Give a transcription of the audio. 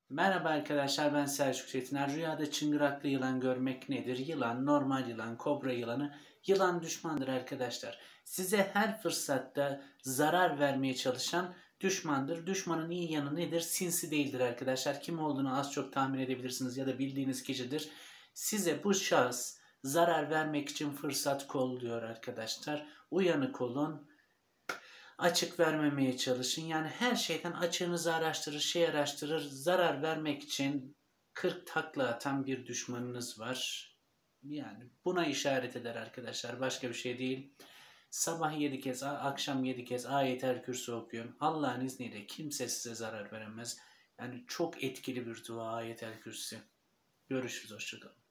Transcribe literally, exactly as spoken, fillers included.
Merhaba arkadaşlar, ben Selçuk Çetiner. Rüyada çıngıraklı yılan görmek nedir? Yılan, normal yılan, kobra yılanı. Yılan düşmandır arkadaşlar. Size her fırsatta zarar vermeye çalışan düşmandır. Düşmanın iyi yanı nedir? Sinsi değildir arkadaşlar. Kim olduğunu az çok tahmin edebilirsiniz ya da bildiğiniz kişidir. Size bu şahıs zarar vermek için fırsat kolluyor arkadaşlar. Uyanık olun. Açık vermemeye çalışın. Yani her şeyden açığınızı araştırır, şey araştırır. Zarar vermek için kırk takla atan bir düşmanınız var. Yani buna işaret eder arkadaşlar. Başka bir şey değil. Sabah yedi kez, akşam yedi kez Ayet-el Kürsi okuyun. Allah'ın izniyle kimse size zarar veremez. Yani çok etkili bir dua Ayet-el Kürsi. Görüşürüz. Hoşçakalın.